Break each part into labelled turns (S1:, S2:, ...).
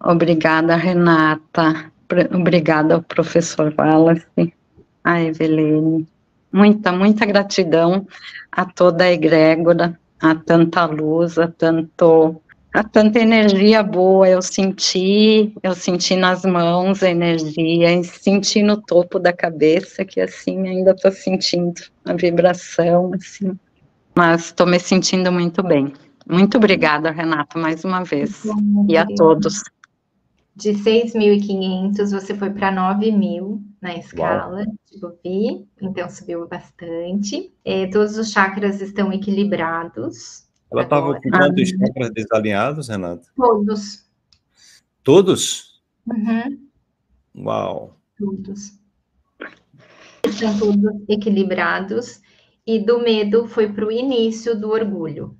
S1: Obrigada, Renata. Obrigada ao professor Wallace, a Evelene. Muita gratidão a toda a egrégora, a tanta luz, a tanta energia boa. Eu senti nas mãos a energia, e senti no topo da cabeça, que assim, ainda estou sentindo a vibração, assim, mas estou me sentindo muito bem. Muito obrigada, Renata, mais uma vez, e a todos.
S2: De 6.500, você foi para 9.000 na escala de Bovie, então subiu bastante. Todos os chakras estão equilibrados.
S3: Ela estava com quantos chakras desalinhados, Renata?
S2: Todos.
S3: Todos?
S2: Uhum.
S3: Uau!
S2: Todos. Estão todos equilibrados. E do medo foi para o início do orgulho.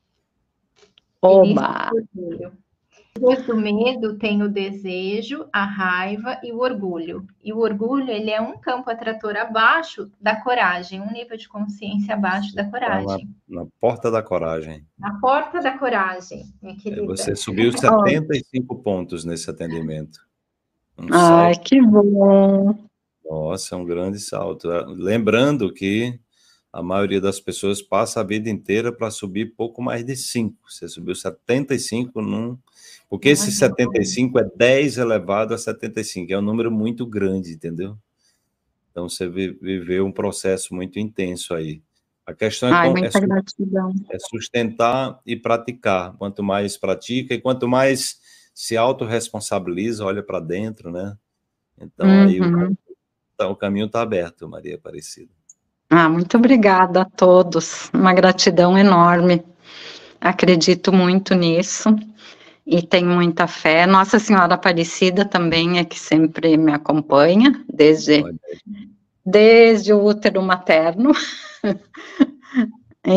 S1: Oba!
S2: Depois do medo tem o desejo, a raiva e o orgulho. E o orgulho, ele é um campo atrator abaixo da coragem, um nível de consciência abaixo da coragem.
S3: Na porta da coragem.
S2: Na porta da coragem, minha querida.
S3: Você subiu 75 pontos nesse atendimento.
S1: Ai, que bom!
S3: Nossa, é um grande salto. Lembrando que a maioria das pessoas passa a vida inteira para subir pouco mais de 5. Você subiu 75 num... Porque esse 75 é 10 elevado a 75. É um número muito grande, entendeu? Então, você viveu um processo muito intenso aí. A questão é sustentar e praticar. Quanto mais pratica e quanto mais se autorresponsabiliza, olha para dentro, né? Então, aí o caminho está aberto, Maria Aparecida.
S1: Muito obrigada a todos, uma gratidão enorme, acredito muito nisso e tenho muita fé. Nossa Senhora Aparecida também é que sempre me acompanha, desde o útero materno,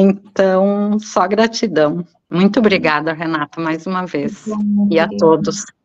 S1: então só gratidão. Muito obrigada, Renata, mais uma vez, e a todos.